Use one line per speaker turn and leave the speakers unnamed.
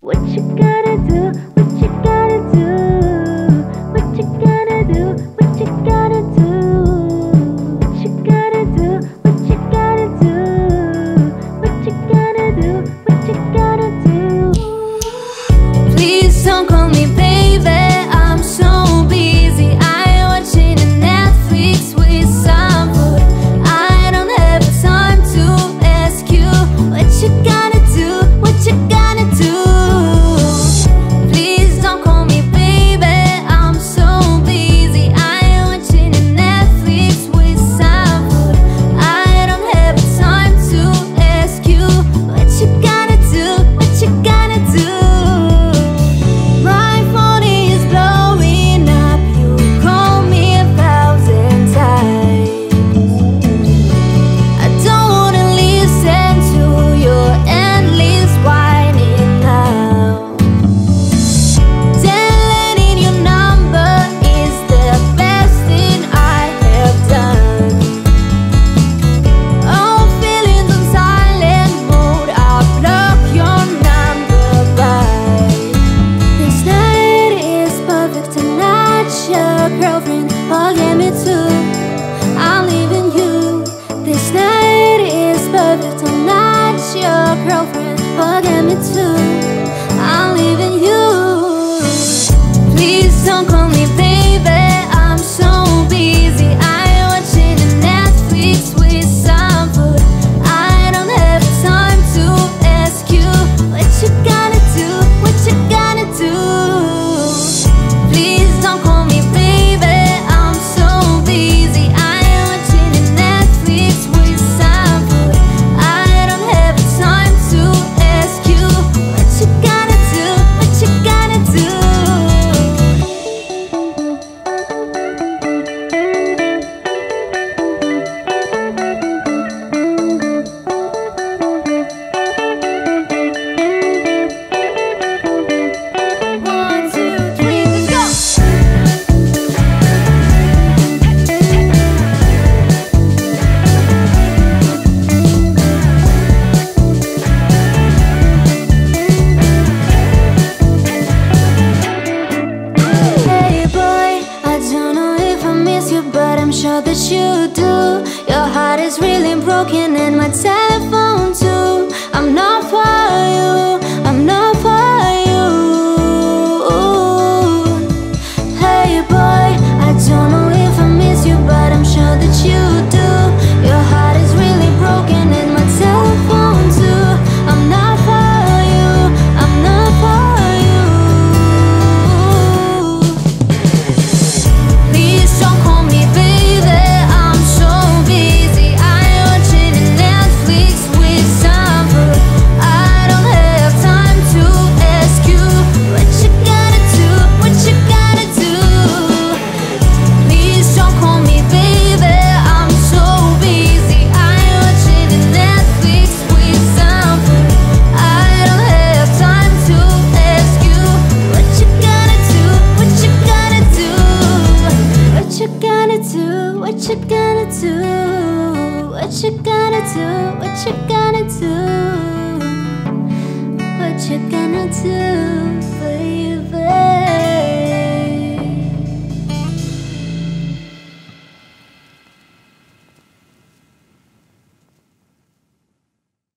What you gotta do? What you gotta do? What you gotta do? What you gotta do? What you gotta do? What you gotta do? What you gotta do? What you gotta do?
Please don't call me baby, I'm so busy. I'm watching Netflix with some food. I don't have time to ask you what you gotta do, what you gotta do. Please don't call me baby, I'm so busy. I'm watching Netflix with some food. I don't have time to ask you what you gotta do, what you gotta do. My phone is blowing up, you call me 1,000 times. I don't wanna listen to your endless whining now. Deleting your number is the best thing I have done. All feelings on silent mode, I block your number by. This night is perfect tonight, your girlfriend forget me too. I'm leaving you. This night is perfect tonight, your girlfriend forget me too. I'm leaving you. Please don't call me baby, I'm so busy. I'm watching Netflix with some food. I don't have time to ask you what you gotta do, what you gotta do. Please don't call me baby, I'm so busy. I'm watching Netflix with some food. I don't have time to ask you what you gotta do, what you gotta do. One, two, three, let's go. Hey boy, I don't know if I miss you, but I'm sure that you do. Your heart is really broken and my telephone too. I'm not for you, I'm not for you. Hey boy, I don't know if I miss you, but I'm sure that you do. Your heart is really broken and my telephone too. I'm not for you, I'm not for you. Please don't call me baby, I'm so busy. I'm watching Netflix with some food. I don't have time to ask you what you gotta do, what you gotta do. Please don't call me baby, I'm so busy. I'm watching Netflix with some food. I don't have time to ask you what you gotta do, what you gotta do. What you gonna do, what you gonna do, what you gonna do, what you gonna do, what you gonna do for you, babe.